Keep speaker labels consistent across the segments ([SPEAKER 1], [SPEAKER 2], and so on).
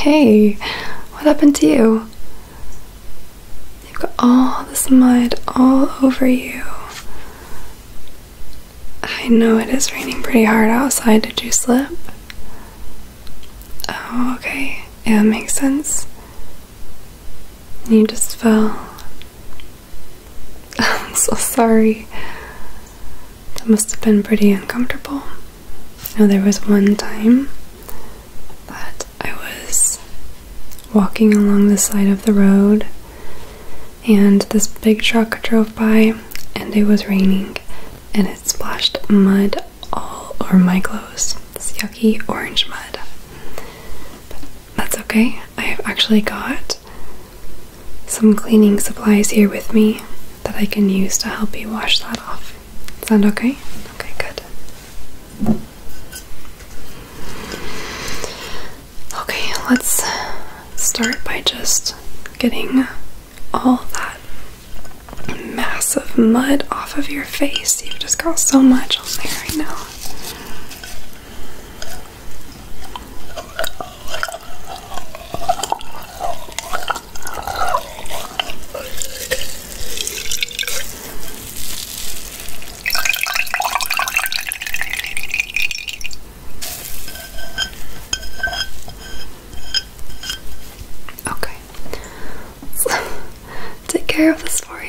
[SPEAKER 1] Hey, what happened to you? You've got all this mud all over you. I know it is raining pretty hard outside. Did you slip? Oh, okay. Yeah, it makes sense. You just fell. I'm so sorry. That must have been pretty uncomfortable. Now, there was one time that I was walking along the side of the road and this big truck drove by and it was raining and it splashed mud all over my clothes. This yucky orange mud. But that's okay. I have actually got some cleaning supplies here with me that I can use to help you wash that off. Sound okay? Okay, good. Okay, let's start by just getting all that massive mud off of your face. You've just got so much on there right now. Take care of this for you.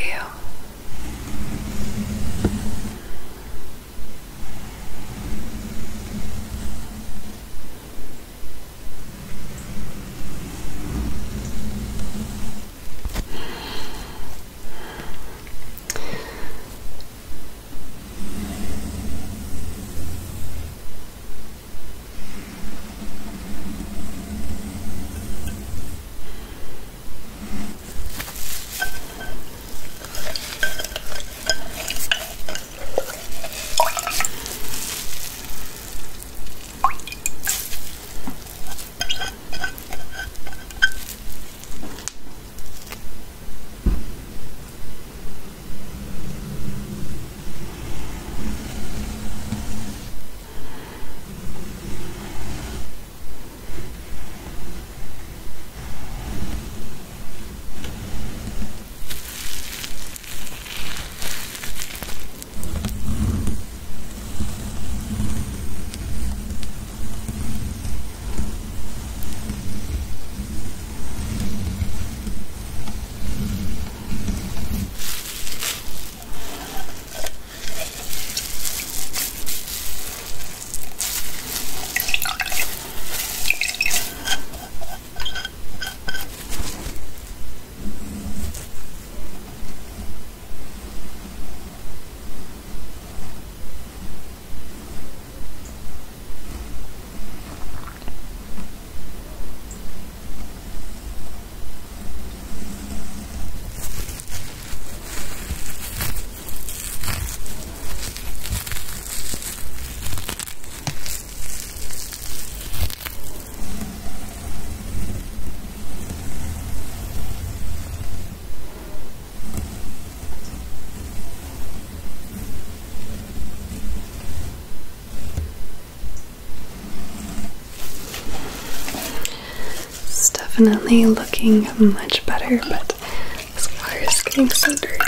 [SPEAKER 1] Definitely looking much better, but this car is getting so dirty.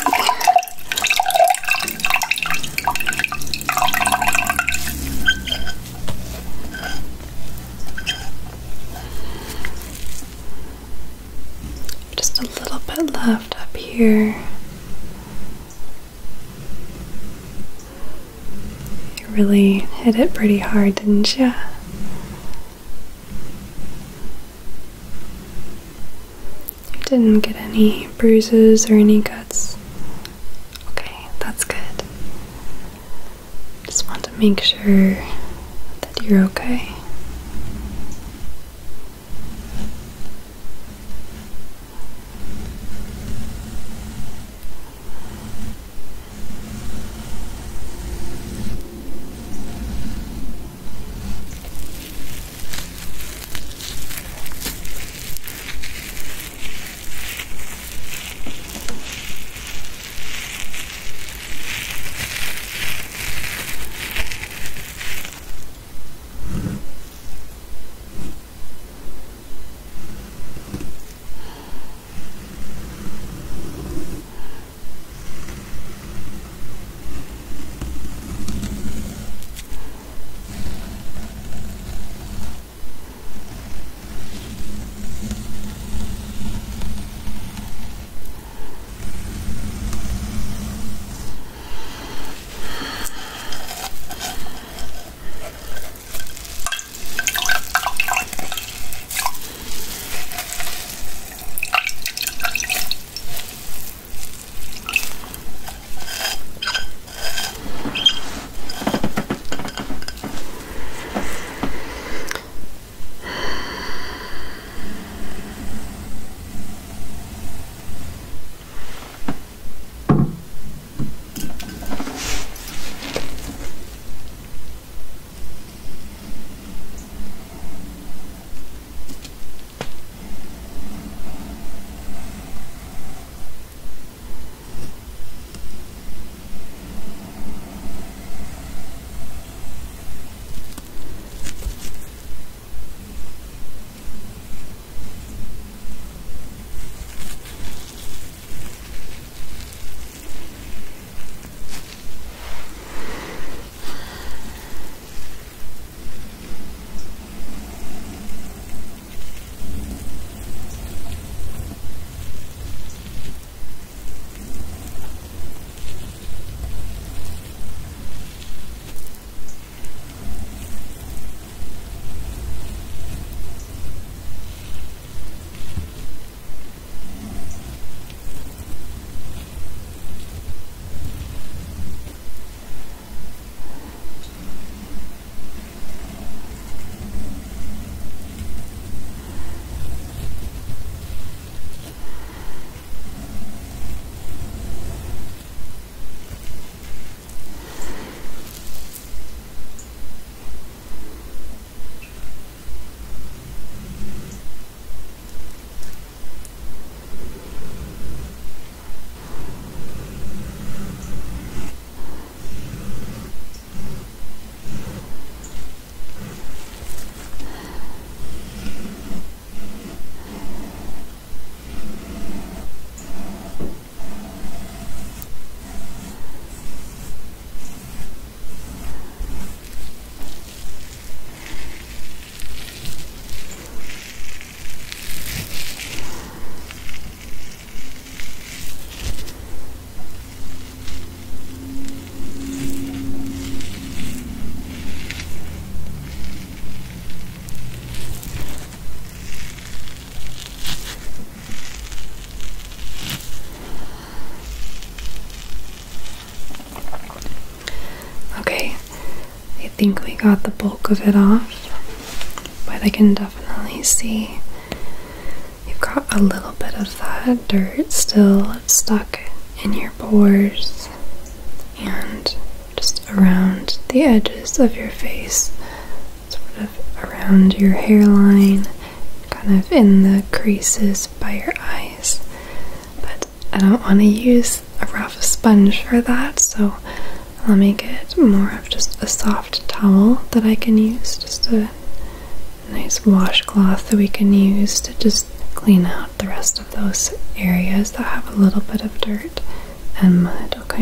[SPEAKER 1] Just a little bit left up here. You really hit it pretty hard, didn't you? Didn't get any bruises or any cuts. Okay, that's good. Just want to make sure that you're okay. think we got the bulk of it off, but I can definitely see you've got a little bit of that dirt still stuck in your pores and just around the edges of your face, sort of around your hairline, kind of in the creases by your eyes. But I don't want to use a rough sponge for that, so let me get more of just a soft towel that I can use, just a nice washcloth that we can use to just clean out the rest of those areas that have a little bit of dirt and mud, okay?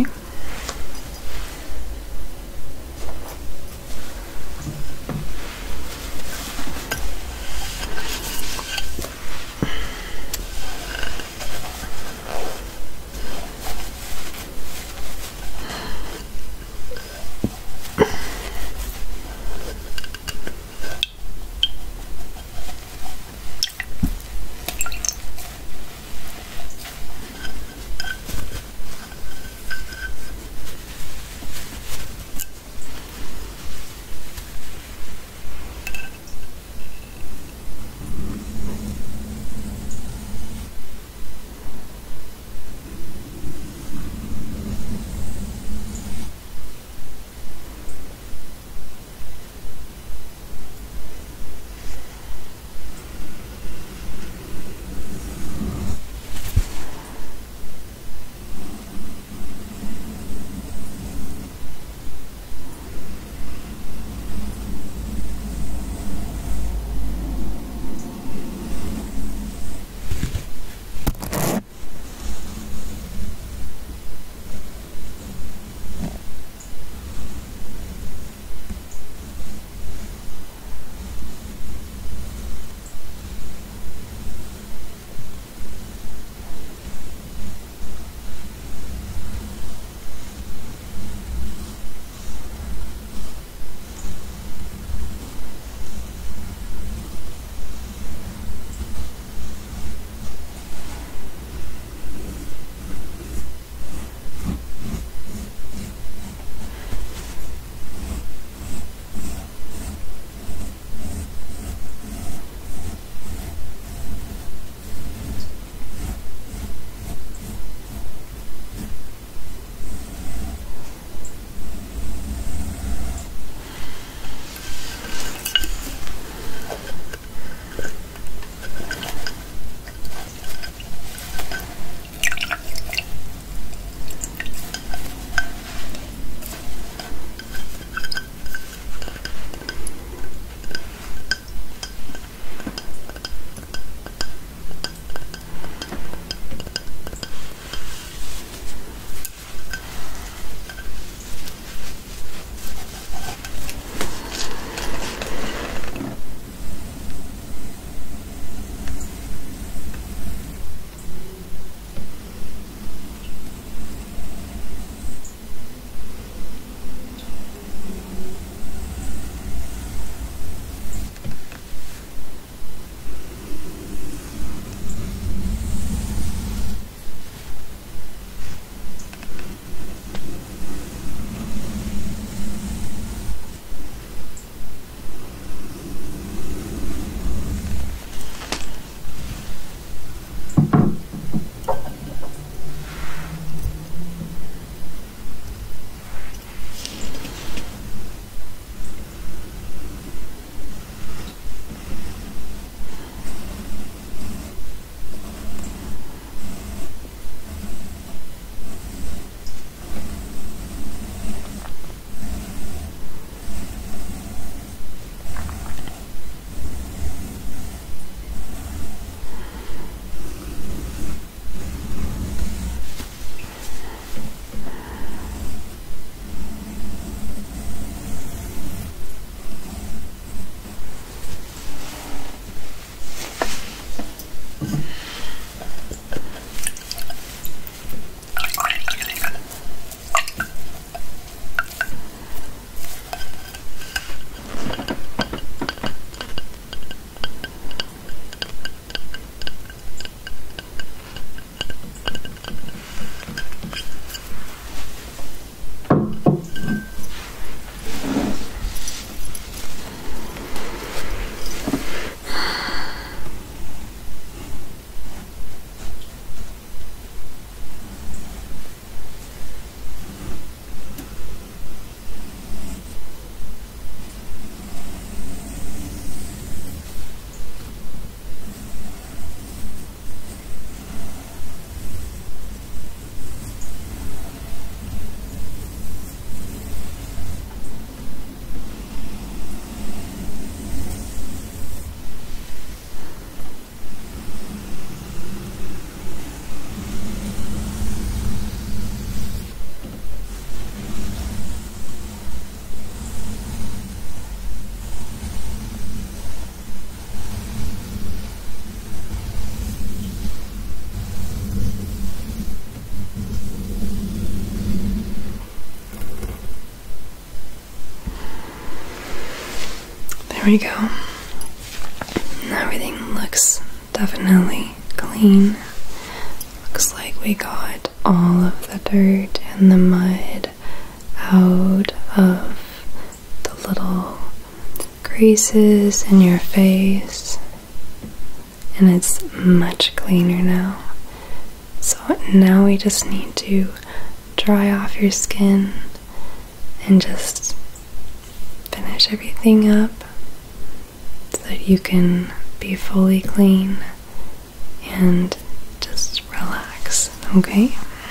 [SPEAKER 1] we go. Everything looks definitely clean. Looks like we got all of the dirt and the mud out of the little creases in your face, and it's much cleaner now. So now we just need to dry off your skin and just finish everything up so that you can be fully clean and just relax, okay?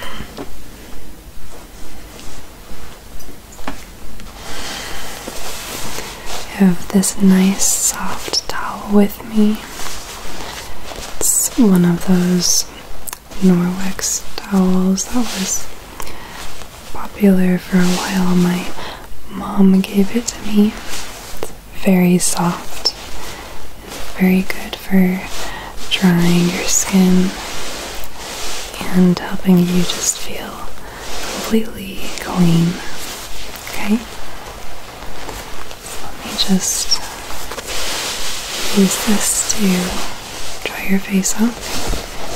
[SPEAKER 1] I have this nice soft towel with me. It's one of those Norwex towels that was popular for a while. My mom gave it to me. It's very soft and very good for drying your skin and helping you just feel completely clean. Okay? So let me just use this to dry your face off.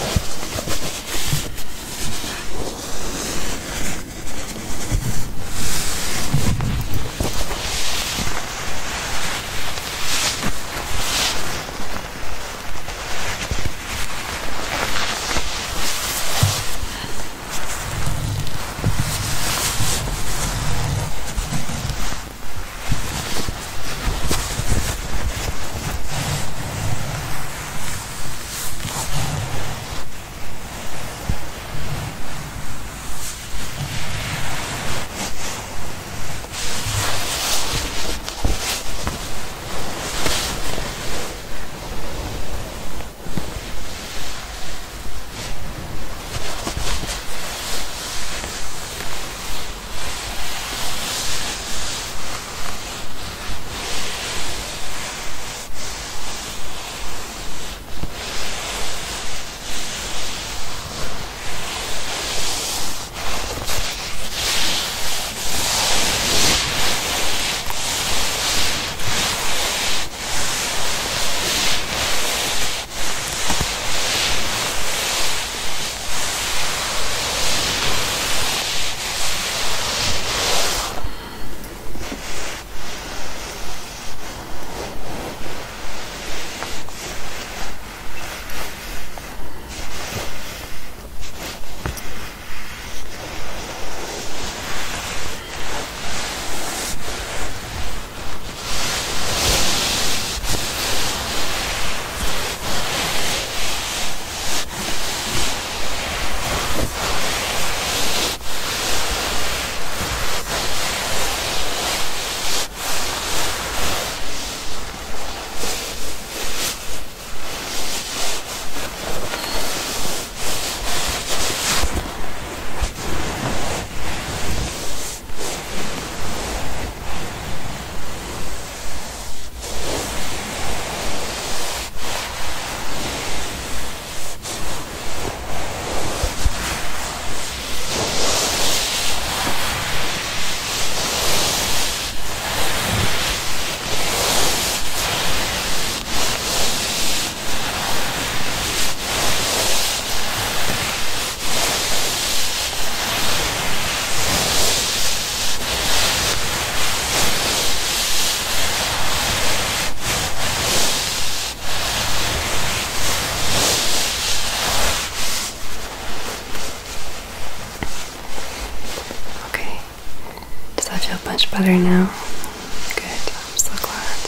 [SPEAKER 1] Much better now. Good. I'm so glad.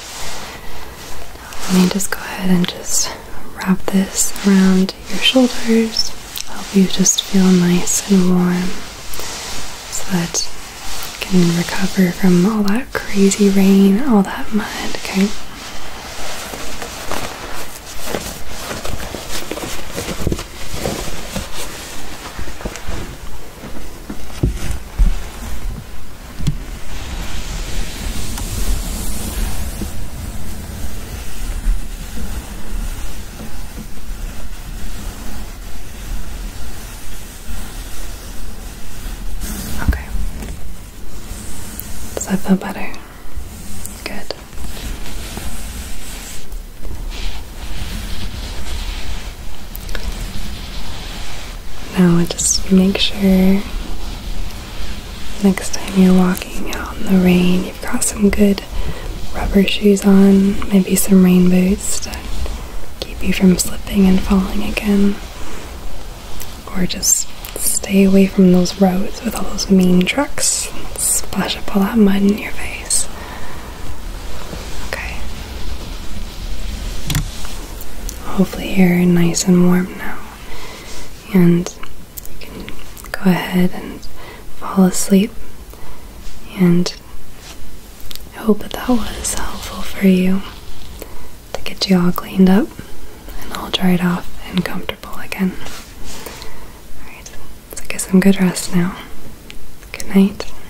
[SPEAKER 1] Now let me just go ahead and just wrap this around your shoulders. Help you just feel nice and warm so that you can recover from all that crazy rain, all that mud, okay? Does that feel better? Good. Now just make sure next time you're walking out in the rain, you've got some good rubber shoes on, maybe some rain boots to keep you from slipping and falling again. Or just stay away from those roads with all those mean trucks. Splash up all that mud in your face. Okay. Hopefully you're nice and warm now. And you can go ahead and fall asleep. And I hope that was helpful for you to get you all cleaned up and all dried off and comfortable again. Alright, let's get some good rest now. Good night.